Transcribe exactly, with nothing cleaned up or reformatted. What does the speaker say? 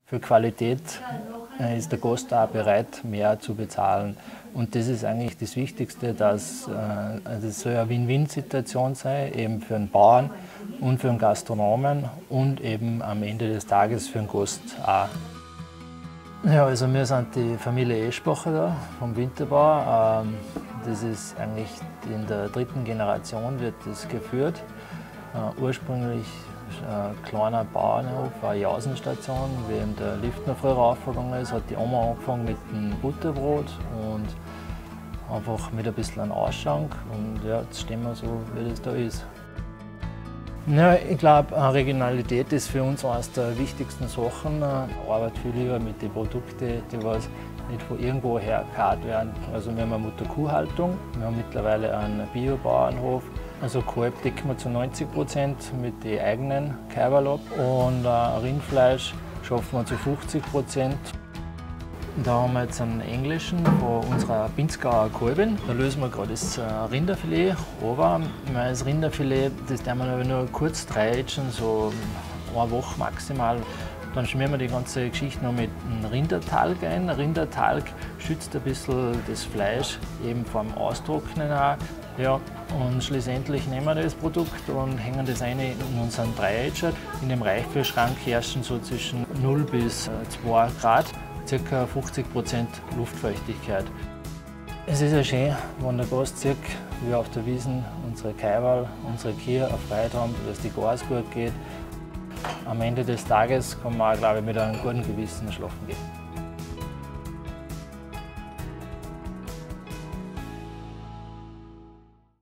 Für Qualität ist der Gast auch bereit, mehr zu bezahlen. Und das ist eigentlich das Wichtigste, dass äh, das soll eine Win-Win-Situation sein, eben für den Bauern und für den Gastronomen und eben am Ende des Tages für den Gast auch. Ja, also wir sind die Familie Eschbacher da vom Winterbau. Ähm, das ist eigentlich in der dritten Generation wird das geführt. Uh, ursprünglich ein uh, kleiner Bauernhof, eine Jausenstation. Wie der Lift noch früher aufgegangen ist, hat die Oma angefangen mit dem Butterbrot und einfach mit ein bisschen einem Ausschank. Und ja, jetzt stehen wir so, wie das da ist. Ja, ich glaube, Regionalität ist für uns eines der wichtigsten Sachen. Ich arbeite viel lieber mit den Produkten, die was nicht von irgendwo her gekarrt werden. Also wir haben eine Mutter-Kuh-Haltung, wir haben mittlerweile einen Bio-Bauernhof. Also Kalb decken wir zu neunzig Prozent mit den eigenen Kälberl ab und äh, Rindfleisch schaffen wir zu fünfzig Prozent. Da haben wir jetzt einen englischen von unserer Pinzgauer Kalbin. Da lösen wir gerade das Rinderfilet runter. Das Rinderfilet, das werden wir nur kurz dreiätschen, so eine Woche maximal. Dann schmieren wir die ganze Geschichte noch mit einem Rindertalg ein. Rindertalg schützt ein bisschen das Fleisch eben vor dem Austrocknen auch. Ja, und schlussendlich nehmen wir das Produkt und hängen das ein in unseren Dreiätscher. In dem Reichfüllschrank herrschen so zwischen null bis zwei Grad, ca. fünfzig Prozent Luftfeuchtigkeit. Es ist ja schön, wenn der Gast sieht, wie wir auf der Wiesn unsere Kälberl, unsere Kühe erfreut haben, dass die Gas gut geht. Am Ende des Tages kann man auch, glaube ich, mit einem guten Gewissen schlafen gehen.